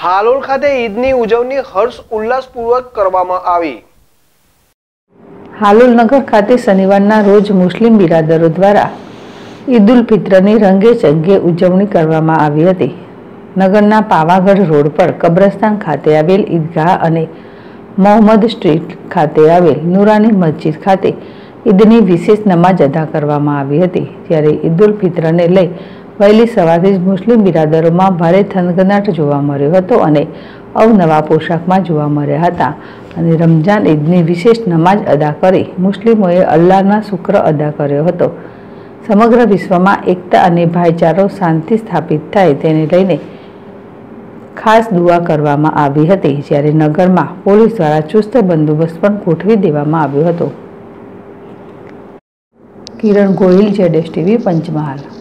હાલોલ ખાતે ઈદની ઉજવણી હર્ષ ઉલ્લાસપૂર્વક કરવામાં આવી। હાલોલ નગર ખાતે શનિવારના રોજ મુસ્લિમ બિરાદરો દ્વારા ઈદ ઉલ ફિત્રની રંગે ચંગે ઉજવણી કરવામાં આવી હતી। નગરના પાવાગઢ રોડ પર કબ્રસ્તાન ખાતે આવેલ ઈદગાહ અને મોહમ્મદ સ્ટ્રીટ ખાતે આવેલ નુરાની મસ્જિદ ખાતે ઈદની વિશેષ નમાજ અદા કરવામાં આવી હતી। ત્યારે ઈદ ઉલ ફિત્રને લઈ વહેલી સવારથી જ મુસ્લિમ બિરાદરોમાં ભારે થનગનાટ જોવા મળ્યો હતો અને અવનવા પોશાકમાં જોવા મળ્યા હતા અને રમજાન ઈદની વિશેષ નમાજ અદા કરી મુસ્લિમોએ અલ્લાહના શુક્ર અદા કર્યો હતો। સમગ્ર વિશ્વમાં એકતા અને ભાઈચારો શાંતિ સ્થાપિત થાય તેને લઈને ખાસ દુઆ કરવામાં આવી હતી। જ્યારે નગરમાં પોલીસ દ્વારા ચુસ્ત બંદોબસ્ત પણ ગોઠવી દેવામાં આવ્યો હતો। કિરણ ગોહિલ, ZSTV, પંચમહાલ।